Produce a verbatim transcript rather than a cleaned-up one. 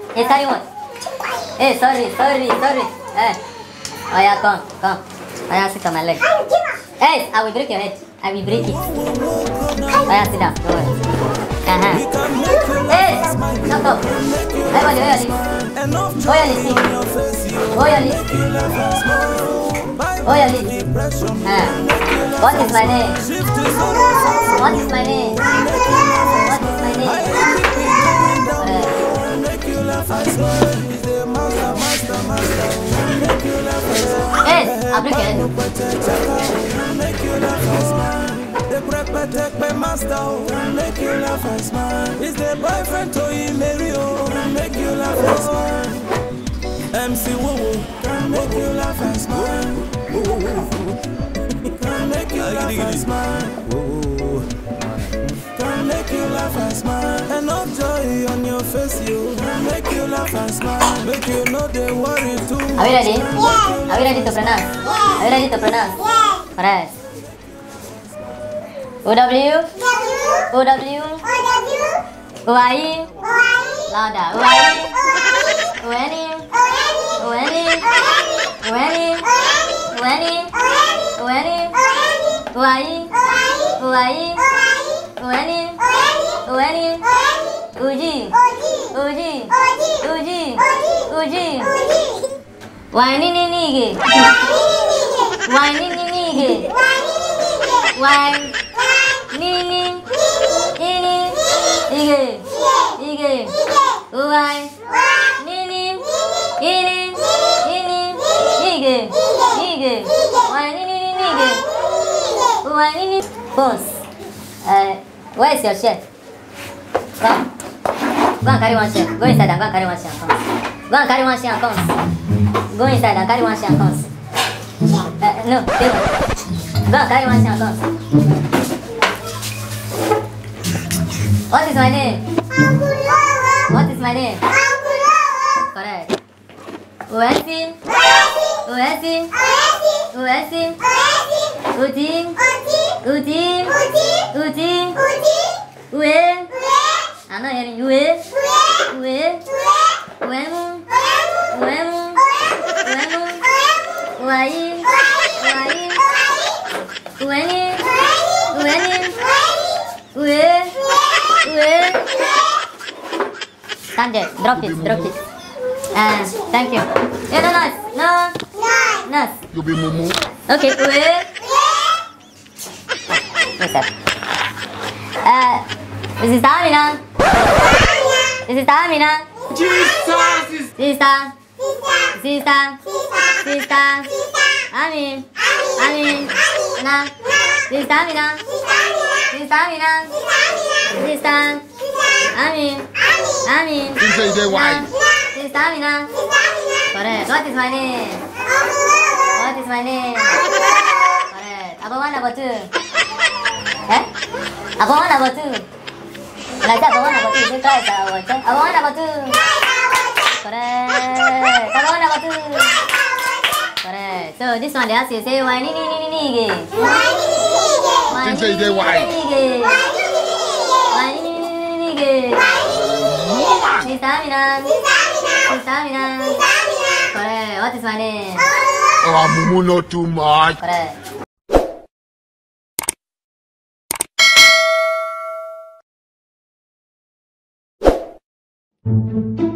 Hey, sorry what? Hey, sorry, sorry, sorry. Hey. Oh yeah, come, come. Oh yeah, sit on my leg. Hey, I will break your head. I will break it. Oh yeah, sit down. Don't worry. Uh-huh. Hey, shut up. Everybody, where you live? Where you live? Where you live? Where you live? Uh, what is my name? What is my name? What is my name? Yes, I'll break it. The prep my master, make you laugh and smile. Is the boyfriend to you, Mary, make you laugh and smile. M C Woo, can make you laugh and smile. Can make you laugh and smile. Can make you laugh and smile. And no joy on your face, you can make you laugh and smile. Make you know they worry too much. Are we ready? Yeah. Are we ready to pronounce? Yeah. Are we ready to pronounce? Yeah. Alright. O W O W O I Louder. O I O N O N O N O N O N O I O I O N O N Uji Uji Uji Uji Why ni ni ni ge Why ni ni ni ge Why Nini, ini, ige, ige, uai, nini, ini, ini, ige, ige, uai, nini, nini, ige, uai, nini. Boss, uh, where is your shirt? Come, go and carry one shirt. Go inside and go and carry one shirt. Come, go and carry one shirt. Come, go inside and carry one shirt. Come. Uh, no, go and carry one shirt. Come. What is my name? What is my name? Correct. Uesin. Uesin. Uesin. Utin. Utin. Utin. Ue. I'm not hearing you. Ue. Ue. Uemu. Uemu. Uemu. Uai. Uai. Ueni. Ueni. Ue. Stand there. Drop it. Drop it. Uh, thank you. Yeah, no, nice. No. Nice. You be mumu. Okay. Wait. What's up? Uh, this is Tamina. This is Tamina. Jesus. Sister. Sister. Sister. Amin. Amin. Na. This is Tamina. This is Tamina. Sister. Amin. Amin. You say they white. This is Tamina. Correct. What is my name? What is my name? Correct. Number one, number two. Eh? Number one, number two. Like that, number one, number two. You try it. Number one, number two. Correct. Number one, number two. Correct. So this one they ask you say why ni ni ni ni ni. You say they white. Why ni ni ni ni ni. This Tamina. This Tamina. Correct. What is my name? Oh, mumu not too much. Correct.